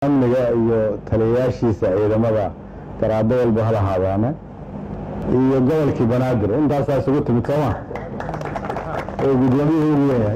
amniga iyo taliyayaashiisa ciidamada garaabo walba hal ahaadaane iyo gobolkii Banaadir intaasaa isugu timid Soomaa oo gudoomiyuhu ugu yahay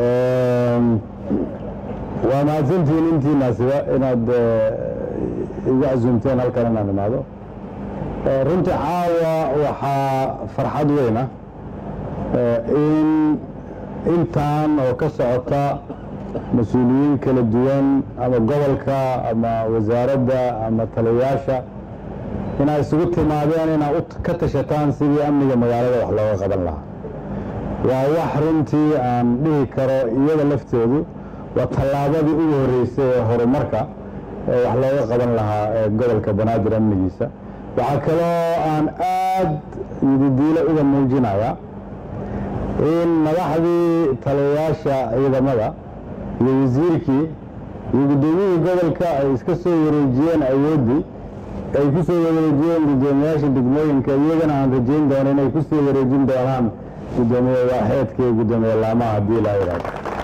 waa mahadsantihiin intiinaasiba inaad igu casuumteen halkan inaan imaado runtii caawa waxaa farxad weyn ah in intaan oo ka socota مسؤولين كلا دوان أما قبلك أما وزارة أما تلياشة هنا سقطت معدين هنا كتشتان سيدي أمني مجالة وحلا قبل الله ووحرنتي عن به كرا يدا لفتيدو وطلابة بيقولوا الرئيس هرمركا وحلا قبل الله قبلك بنادر أمني جيسا وعكلا عن آد يديله إذا موجينايا إن ملاحظي تلياشة إذا ماذا وزيركي يقدمون قبلك يسكسوا يرجين أيودي أي كسوا يرجين بدمياش الدقمين كيجنا عن رجين دارين أي كسوا يرجين داران بدمي واحد كي بدمي الله ما عدي لا يراد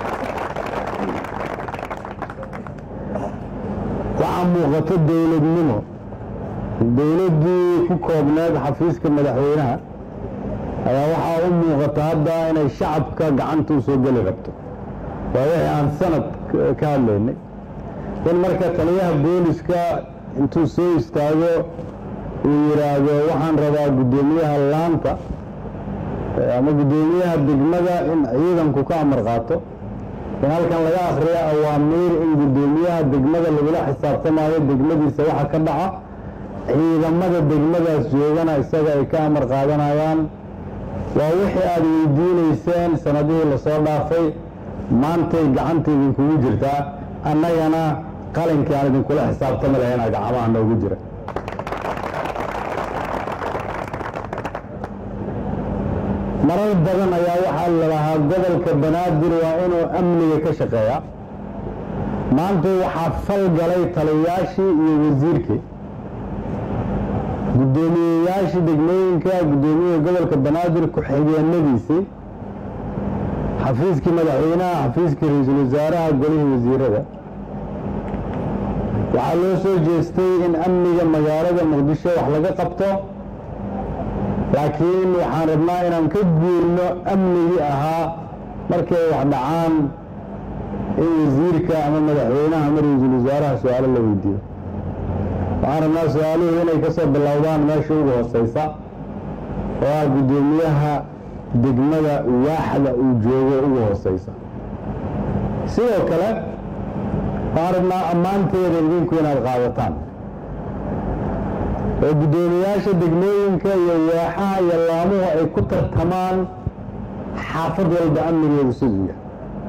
وعمو غطى الدولة منه الدولة دي كوكوبناد حفيز كمدحوينها أنا وحا أمو غطى هذا إن الشعب كعنتو سوق اللي غطو وهي عن سنة كاملة إن مركز تليها بوليسكا انتو سو استاذو ويراجو وحان رضا قدوميها اللانتا اما قدوميها الدقمدة ان عيدا كوكا مرغاتو إن هل كان لغا أخرية أوامير إن قدوميها الدقمدة اللي بلا حساب تماهي الدقمدة سواحة كدعا عيدا مدى الدقمدة سيوغانا استاذا إكا مرغادنا ايان ووحي آدي الدين إيسان سنديه اللي صور دافي maantay gacanta idinkugu jirtaa annagana qalinkii aan idinkula xisaabtami lahayn gacmaha noogu jira marar badan ayaa waxaa la lahaa gobolka Banaadir waa inuu amniga ka shaqeeya maanta waxaa fal galay taliyayaashii iyo wasiirkii gudoomiyayaashii degmooyinka gudoomiyaha gobolka Banaadir ku xigeenadiisii xafiiskii madaxweynaha xafiiskii ra'iisul wasaaraha golihii wasiirada waxaa loo soo jeestay in amniga magaalada Muqdisho wax laga qabto laakiin waxaan rabnaa inaan ka guurno amnigii ahaa markay wax dhacaan in wasiirka ama madaxweynaha ama ra'iisul wasaaraha su'aalo la weydiiyo waxaan rabnaa su'aaluhu inay ka soo bilowdaan meesha ugu hooseysa oo ah gudoomiyaha degmada waaxda uu joogo ugu hooseysa sidoo kale waxaan rabnaa ammaanteeda idinku inaad qaadataan oo gudoomiyaasha degmooyinka iyo waaxaha iyo laamuhu ay ku tartamaan xaafad walba amnigeedu siduu yahay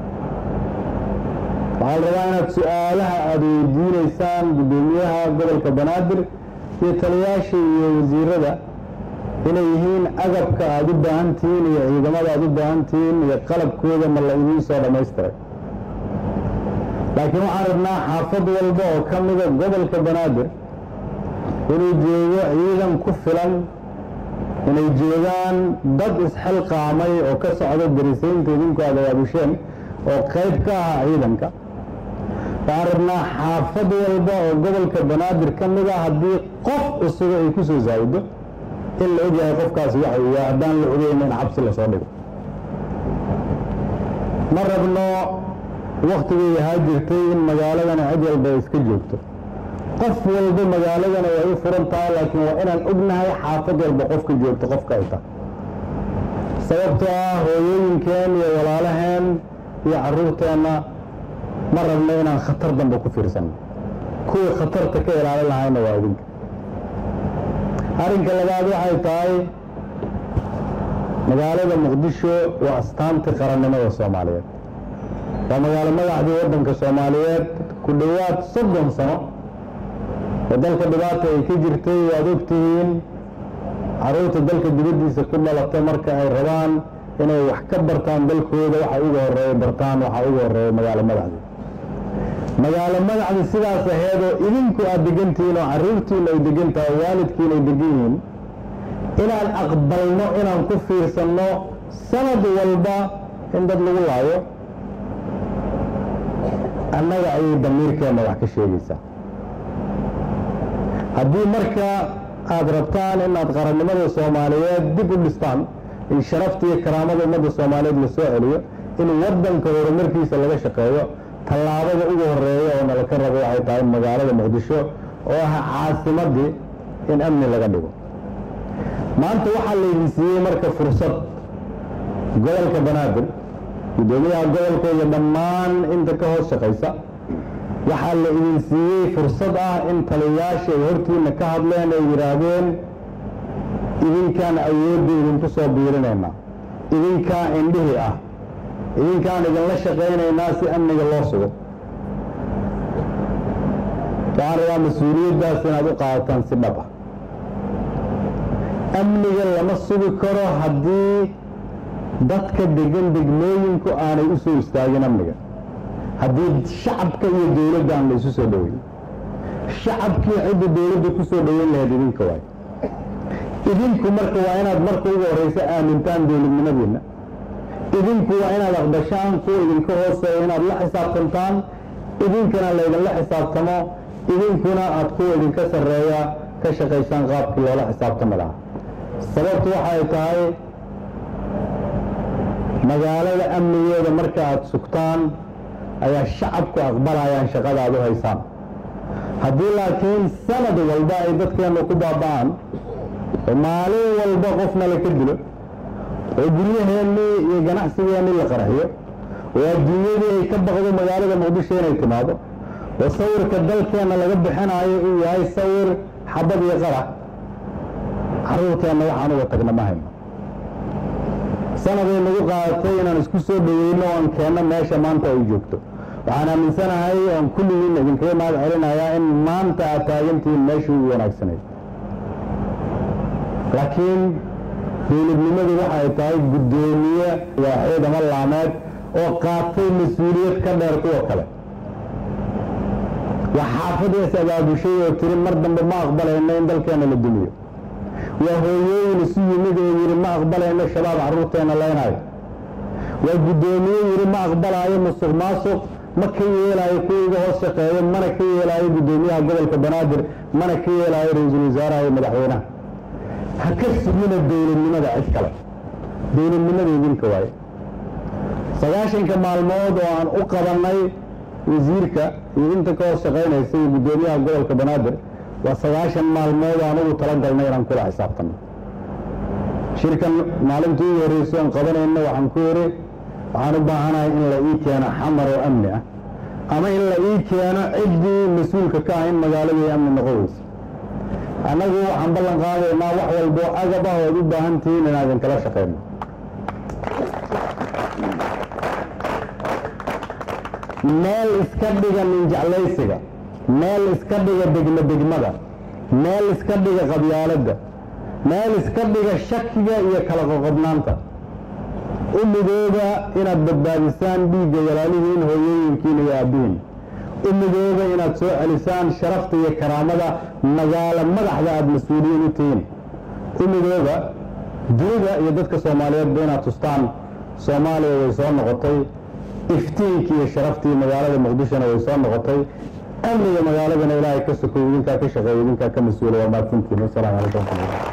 waxaa la rabaa inaad su'aalaha aada weydiinaysaan gudoomiyaha gobolka Banaadir iyo taliyayaasha iyo wasiirada inay yihiin agabka aad u baahantihiin iyo ciidamada aad u baahantihiin iyo qalabkooda ma la idiin soo dhamaystiray laakiin waxaan rabnaa xaafad walba oo ka mida gobolka Banaadir inuu joogo ciidan ku filan inay joogaan dad isxilqaamay oo ka socda darisaynta idinku aad abaabisheen oo qayb ka ah ciidanka waxaan rabnaa xaafad walba oo gobolka Banaadir ka mida haddii qof isaga ay ku soo zaawido in la ogyahay qofkaasi waxa uu yahay haddaan la ogeyn in xabsi la soo dhigo ma rabno waqtigii ahaa jirtay in magaaladana cid walba iska joogto qof walba magaaladana way u furan tahay laakiin waa inaan ognahay xaafad walba qofka joogto qofka ay tahay sababtoo ah hooyooyinkeen iyo walaalaheen iyo carruurteenna ma rabno inaan khatar dambe ku fiirsanno kuwii khatarta ka ilaalin lahayna waa idinka arrinka labaad waxay tahay magaalada Muqdisho waa astaanta qarannimada Soomaaliyeed waa magaalo madaxda waddanka Soomaaliyeed ku dhawaad 30 sano oo dalka dhibaato ay ka jirtay waad ogtihiin carruurta dalka dibadiisa ku dhalatay marka ay rabaan inay wax ka bartaan dalkooda waxa ugu horeeya bartaan waxa ugu horeeya magaalo madaxda sidaas aheedo idinku aad degantihiin oo carruurtiina ay degan tahay waalidkiina ay degan yihiin inaan aqbalno inaan ku fiirsanno sanad walba in dad lagu laayo annaga ayay damiirkeena wax ka sheegaysaa haddii marka aad rabtaan inaad qarannimada Soomaaliyeed dib u dhistaan in sharafta iyo karaamada ummadda Soomaaliyeed la soo celiyo in waddanka horumarkiisa laga shaqeeyo tallaabada ugu horeeya oo nala ka rabo waxay tahay magaalada Muqdisho oo ah caasimadii in amni laga dhigo maanta waxaa la idin siiyey marka fursad gobolka Banaadir gudoomiyaha gobolka iyo dhammaan inta ka hoos shaqeysa waxaa la idin siiyey fursad ah in taliyayaasha ay hortiina ka hadleen ay yiraahdeen idinkaan awoodda idinku soo biirinaynaa idinkaa indhihi ah idinkaan idinla shaqaynaynaa si amniga loo sugo waxaan rabaa mas-uuliyaddaas inaad u qaadataan si dhab ah amniga lama sugi karo haddii dadka degan degmooyinku aanay u soo istaagin amniga haddii shacabka iyo dowladda aan la isu soo dhaweyn shacabkii cidda dowladda ku soo dhaweyn lahayd idinka waay idinku marka waa inaad marka ugu horeysa aamintaan dowladnimadiina idinku waa inaad aqbashaan kuwa idinka hooseeya inaad la xisaabtantaan idinkana laydinla xisaabtamo idinkuna aad kuwa idinka sarreeya ka shaqaysaan qaabkii loola xisaabtami lahaa sababtu waxay tahay magaalada amnigeeda marka aad sugtaan ayaa shacabku aqbalayaan shaqada aad u haysaan haddii laakiin sanad walba ay dadkeena ku baaba'aan oo maalin walba qofna la ka dilo oo guryaheennii iyo ganacsigeennii la qaraxiyo oo adduunyadii ay ka baqdo magaalada Muqdisho inay timaado oo sawirka dalkeena laga bixinayo uu yahay sawir xabad iyo qarax carruurteena waxaan uga tagna ma hayno sanaday nagu qaadatay inaan isku soo dhaweyno oon keenno meesha maanta ay joogto waxaan aaminsanahay oon kulligiin idinkaga mahad celinayaa in maanta aad taagantihiin meeshii ugu wanaagsanayd laakiin dowladnimadu waxay tahay guddoomiye waaxid ama laameed oo qaatay mas-uuliyad ka dheer kuwa kale waa xaafadaas abaabushay oo tiri mar dambe ma aqbalayno in dalkeena la dumiyo waa hooyooyin isu yimid oo yidhi ma aqbalayno shabaab carruurteena leenayo waa guddoomiye yidhi ma aqbalayo musuq maasuq ma ka yeelayo kuwa iga hoos shaqeeyo mana ka yeelayo guddoomiyaha gobolka Banaadir mana ka yeelayo ra-iisul wasaaraha iyo madaxweynaha ha ka sugina dowladnimada cid kale dowladnimada idinka waaye 9 maalmood oo aan u qabanay wasiirka iyo inta ka hoos shaqeynaysa iyo guddoomiyaha gobolka Banaadir waa 9 maalmood aan ugu talagalnay inaan kula xisaabtano shirkan maalintii ugu horeysay aan qabanayno waxaan ku yiri waxaan u baahanahay in la ii keeno xamar oo amni ah ama in la ii keeno ciddii mas-uulka ka ah in magaalada amni noqonayso annagu waxaan ballan qaadaynaa wax walbo agab ah ood u baahan tihiin inaan idinkala shaqeyno meel iska dhiga nin jeclaysiga meel iska dhiga degmada meel iska dhiga qabyaaladda meel iska dhiga shakiga iyo kala qoqobnaanta u midooba inaad badbaadisaan dhiigga walaalihiin hooyooyinkiin iyo aabbihiin u midooba inaad soo celisaan sharafta iyo karaamada magaalo madaxda aad mas-uuliyiin u tihiin u midooba dunida iyo dadka Soomaaliyeedba inaad tustaan Soomaaliya way soo noqotay iftiinkii iyo sharaftii magaalada Muqdishona way soo noqotay amniga magaaladana ilaahay ka sokow idinkaa ka shaqeeya idinkaa ka mas-uula waa mahadsantihiin. Assalaamu calaykum.